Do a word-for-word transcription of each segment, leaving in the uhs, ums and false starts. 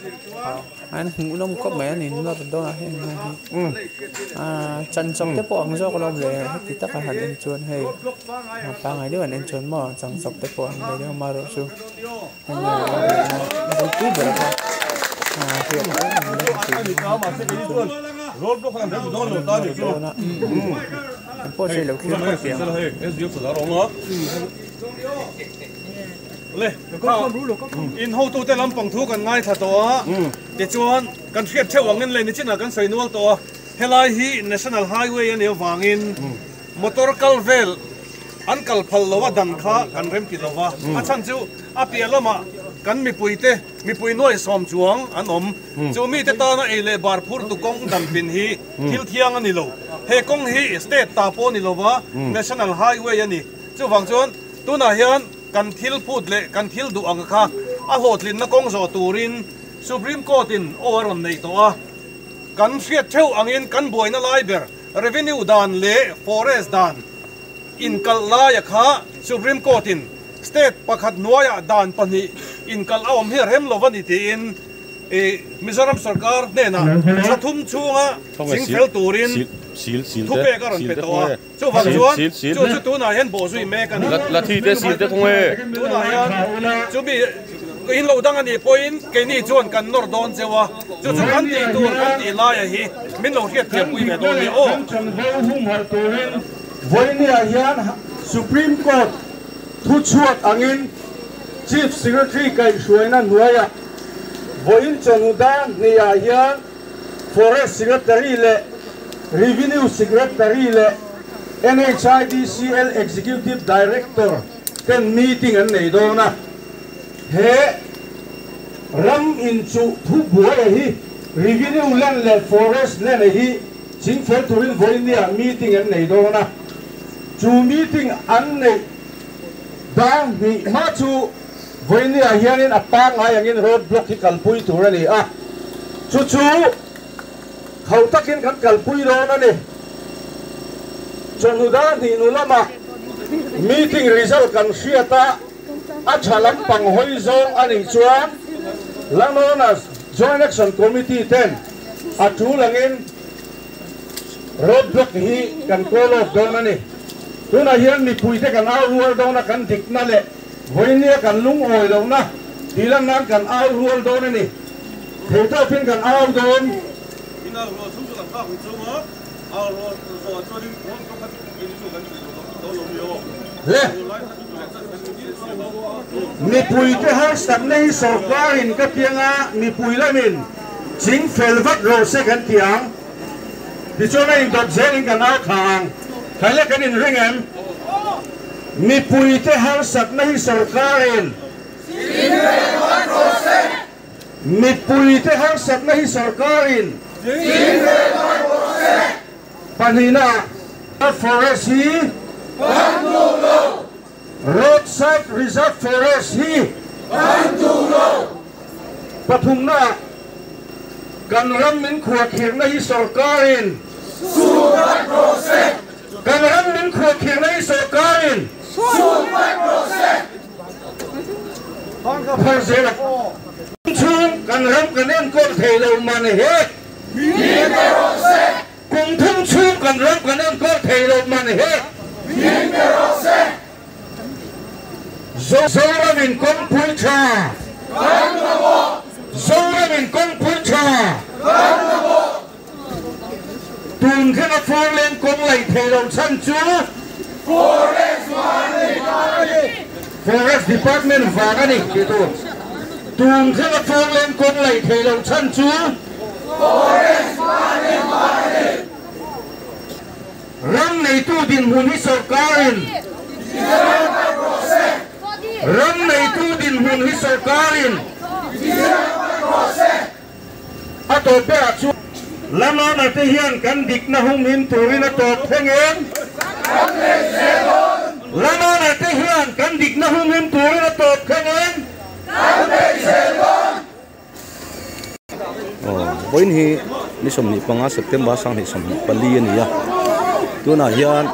anh ngủ nông có mẹ này nó đó hay à chân sọc tiếp bọn do con lệ thì tất cả hạt anh chuồn hay ba ngày đứa anh chuồn mà chân sọc tiếp bọn đây đứa mà rồi su anh là đôi chút rồi à thì rốt bốc hàng đấy nó lột to được chưa? anh có chơi lâu khi mới tiền cái gì cũng là rong đó lê in hậu tu tên làm bằng thuกันง่ายthật đó để choกันเทียบเท่ากันเลยนี่chính làกันใส่นวลตัวเฮลัยฮี national highway อันนี้วางอินมอเตอร์คัลเวลอันคัลพัลลว่าดันข้ากันเริ่มกินแล้วว่าอาจารย์จูอาเปียละมากันมีปุยเตมีปุยน้อยสอมจวงอันอมจูมีเตตานะเอเลบาร์พูร์ตุกงดันปินฮีทิลเทียงอันนี้โลเฮกงฮีสเตตตาโปนี่โลว่า national highway อันนี้จูฟังจวนตัวน่ะเฮียนกันทิลพูดเลยกันทิลดูอังคาอาโหดลินนักงโจตูรินสุพรีมคอร์ตินโอเวอร์ในตัวกันเฟียดเท่าอังอินกันบวยน่าไลเบอร์เรเวนิวดานเล่ฟอเรสดานอินกัลลายค่ะสุพรีมคอร์ตินสเตทประคัดนัวยดานปนีอินกัลเอาอมเฮียร์เฮมโลวันนี้ที่อินเอมิโซรัมสร์การเนี่ยนะจะทุ่มชูงะสิงเฟลตูรินทุกเบการันเป็นตัวจู่ฟังจวนจู่จู่ตัวไหนเห็นโบสุยแม่กันละที่เดซิลเดทงเอตัวไหนจู่มีอินโลดังอันนี้พออินแกนี่จวนกันนอร์ดอนเจ้าจู่จู่กันตีตัวกันตีลายฮีมินโลเทียบเทียบคุยกันตรงนี้โอ้วันนี้อาจารย์ Supreme Court ทุกชวดอังอิน Chief Secretary กันช่วยนั่นด้วยอ่ะวันนี้จนอุดานนี่อาจารย์ Forest Secretary เล่ Revenue Secretary เล่ N H I D C L Executive Director กัน meeting อันไหนโดนนะเฮ้รัมอินจูทุกบัวเลยฮี Revenue เล่นเล่ Forest เล่นเลยฮีจิงเฟลตูรินวันนี้ meeting อันไหนโดนนะจู meeting อันไหนดังมีมาจูวันนี้เฮียนินอัปปางไงอย่างนี้ road block ที่กัลปุยตัวนี่อ่ะจูจูเขาตักกินกันกัลปุยโดนนั่นนี่จนอุดาที่นู่นละมา meeting result กันเสียตาอาจารย์ลังปังหอยซองอันนี้ชวนลังโน่นนะ joint action committee เต็นอาจูลังอิน road block ที่กันโคลอกโดนนั่นนี่ตัวนั้นเฮียนมีปุยแต่กันเอารัวโดนนะกันติดนั่นแหละวันนี้กันลุงโอยโดนนะทีหลังนั้นกันเอารัวโดนนั่นนี่เท่าเท่าพินกันเอาโดนที่นั่นรัวทุ่งสุดท้ายของจูวะเอารัวรัวจูดิ้งคนก็พัดกินจูกันโดนลมโยเฮ้มีปุยแต่ห้างสัตว์ในสอบการินก็เพียงอ่ะมีปุยละมินจิงเฟลวัดโรเซกันเถียงที่ช่วงนั้นดอกเซนกันเอาขางใครเล่นกันอินเรื่องเงินมีปุยแต่ห้างสัตว์ในสอบการินจิงเฟลวัดโรเซมีปุยแต่ห้างสัตว์ในสอบการินจิงเฟลวัดโรเซปัญหาฟอเรสต์ roadside reserve forest ฮีปฐุมนากันรำมินขวดเขียงในสอการินกันรำมินขวดเขียงในสอการินพอเสร็จช่วงกันรำกันเล่นก้นเทลงมาในเฮกงทุ่งช่วงกันรำกันเล่นก้นเทลงมาในเฮZoramin kong puncha, Zoramin kong puncha, Tun kena folen kong lay telong sanju, Forest Department vagani gitu. Tun kena folen kong lay telong sanju, Ram na itu din huni sarkarin. Ram na itu din huni sarkarin. Ato pe acu lama na tihian kan dik na humin turin na top hengen. Lama na tihian kan dik na humin turin na top hengen. Oh, boin hi ni som ni panga September sang ni som ni pali ni ya. Tu na hian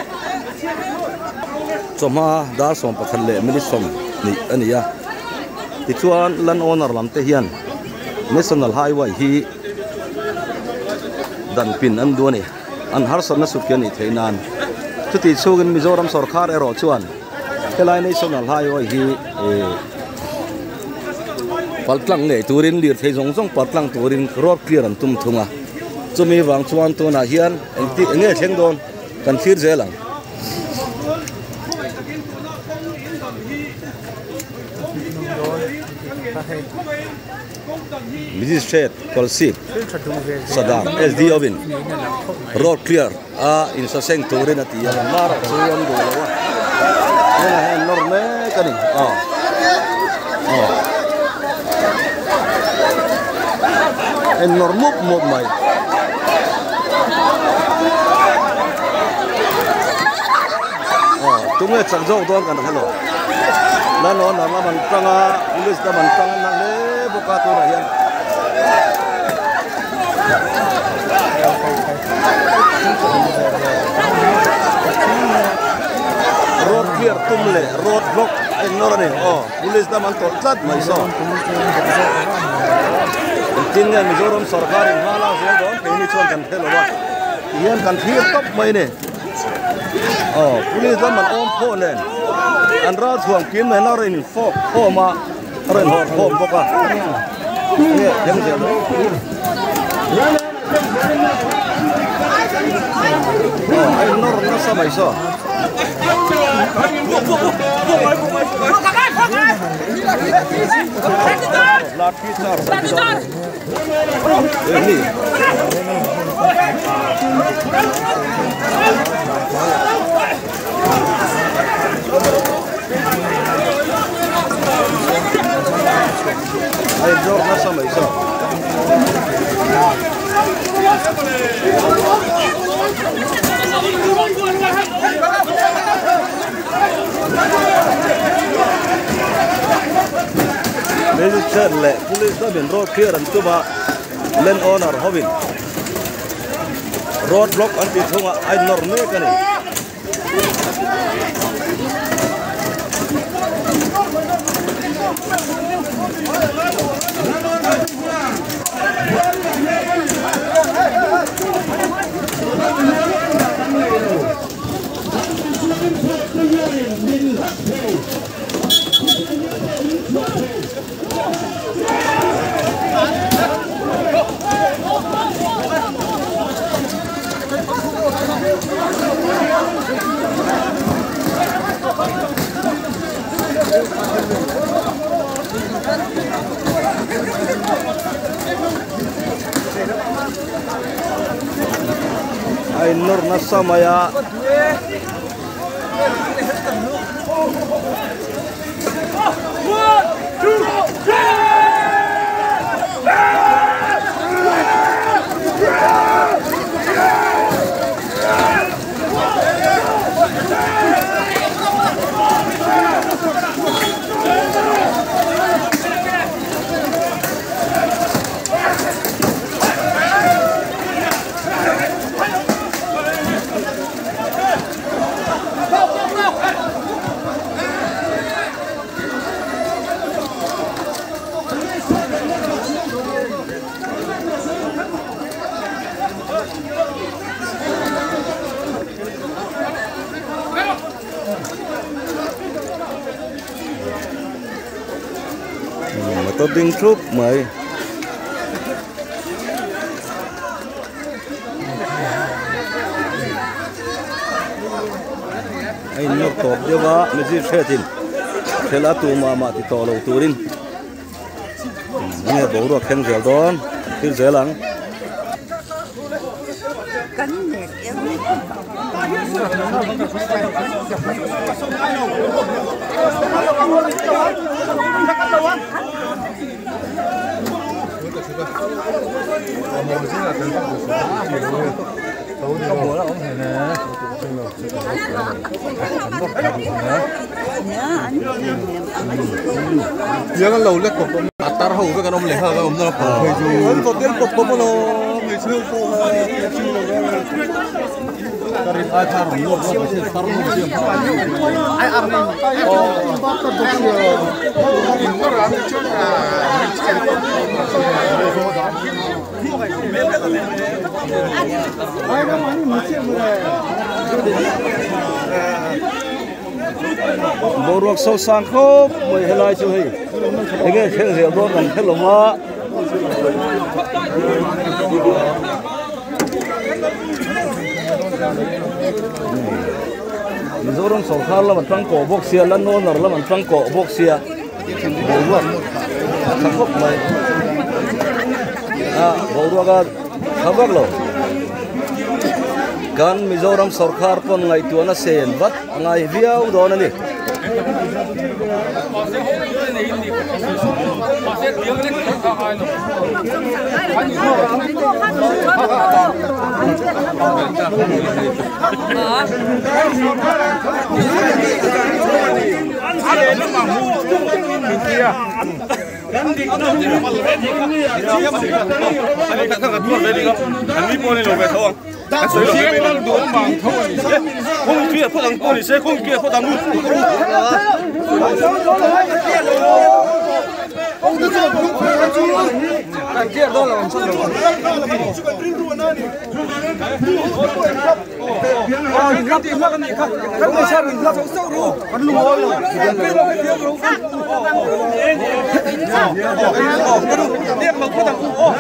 choma da som pathan le mili som ni ania ti chuan lan owner lam te hian national highway hi dan pin an duani an har san na sukyan i theinan chuti chugin Mizoram sarkar ero chuan helai national highway hi e paltlang le turin lir thei jong jong paltlang turin road clear an tum thunga chumi wang chuan tu na hian engti enge thleng don kan thir zelang Magistrate Kolsip Sadam S D Ovin road clear a in sa seng turin at iya mara suyan do lawa ina hen norme kani ah oh en normuk mob mai oh tunge chang jong don kan hello na no na man tanga ulis da man tanga na le boka tu na yan road clear tumle road block en norane oh ulis da man tot tat mai so tinga Mizoram sarkar in hala se don peini chon kan thelo wa yan kan thir top mai ne oh ulis da man om pho len an ra chuang kin mai na rin fo pho ma ren hor phom boka ye yang je oh ai nor na sa mai so lat ki char ini ai jor na sa mai so Magistrate le police da bin road clear an tuba land owner hovin road block an ti thunga ai norme kani ai nur na samaya tôi đinh trúc mày anh nhóc top dia ba mesti setin sela tu mama ti to lo turin nghe bố được khen dẻo đón tin dễ lắm Jangan lalu lekop atar hau kan om leha kan om na pa heju. Kan hotel pop pop no, heju po. karin ai thar rum lo lo se tar rum siam ai ar nei o ba ta do si in no ra chu ra ai no ani mi che mu boruak so sang khop moi helai chu hei ege thel he do kan theloma Mizoram Sarkar la mantang ko boxia lan no nar la mantang ko boxia boruak khop mai a boruak ga khabak lo kan Mizoram Sarkar pon ngai tuana sen bat ngai viau don ani không kia phật đằng cô thì sẽ không kia phật đằng nút kan kia do la so do oh ni kap ma kan ni kap kan ma sar ni kap so ru kan lu ho lo dia ma ko ta oh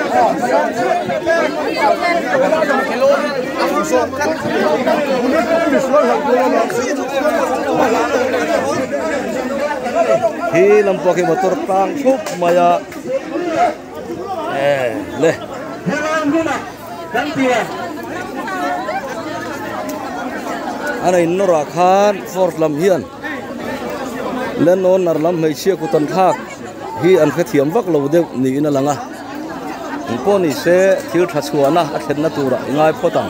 hi lampo ke motor tang thup maya eh le ana innora khan fourth lam hian len on nar lam hei chia ku tan thak hi an kha thiam vak lo de ni ina langa ko ni se thil tha chuana a thenna tura ngai photang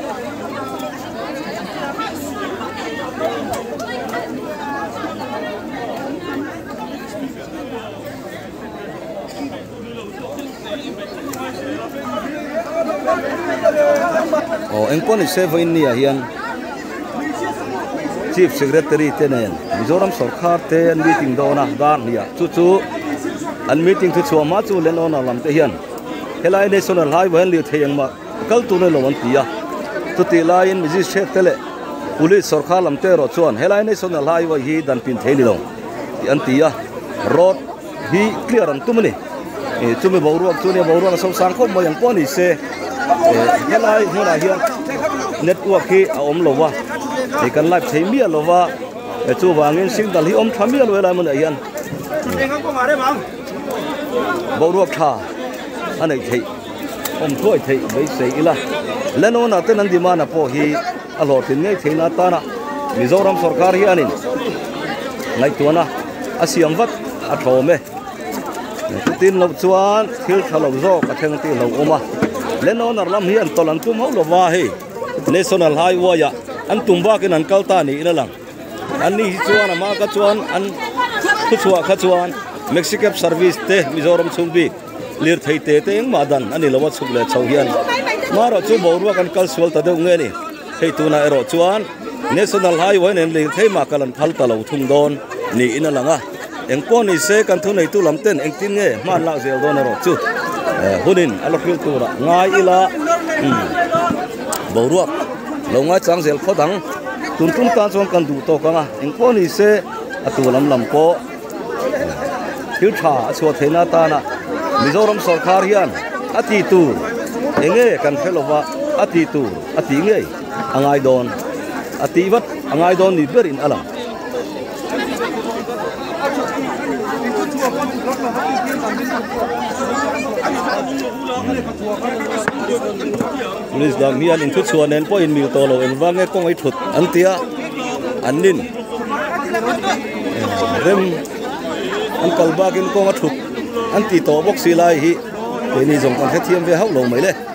oh engpon is seven ni hian chief secretary tenen Mizoram Sarkar te an meeting dona dan nia chu chu an meeting thu chuma chu len on lam te hian helai national highway li theyang ma kal tu ne lowan tia tu ti lain mizi she tele police Sarkar lam te ro chuan helai national highway hi dan pin theli lo an tia road hi clear an tumani e chumi boruak chu ne boruak so sang khom mo yang pon ni se helai hona hian network hi a om lowa e kan live thei mi lowa e chu wangin signal hi om thami lo la mun hian boruak tha anei thei om thoi thei bei sei ila lenona te nan dimana po hi a lo tin ngai theina ta na Mizoram Sarkar hi anin ngai tuana asiam wat a thome tin lo chuan thil thalo zo ka theng ti lo oma lenon arlam hi an tolan tum ho lo wa he national highway ya an tumba kin an kalta ni ina lang an ni chuan ma ka chuan an thu chua kha chuan Mexican service te Mizoram chungbi lir thei te te eng madan ani lo wa chuk le chau hian ma ro chu boruak an kal sual ta de nge ni hei tu na ero chuan national highway nen lir thei ma kalan phal ta lo thung don ni ina langa eng pon ni se kan thu nei tu lam ten eng tin nge man la zel don ro chu hunin alokil tu ra ngai ila boruak lo ngai chang zel khodang tun tun ta chong kan du to kanga eng pon ni se atu lam lam ko thil tha chu theina ta na Mizoram Sarkar hian ati tu enge kan phelowa ati tu ati nge angai don ati wat angai don ni berin ala Police dang hian in thu chuan en po in mil to lo en wange kong ai thut antia anin rem an kalba kin kong a thut anti to box silai hi ni jong kan khethiam ve hau lo mai le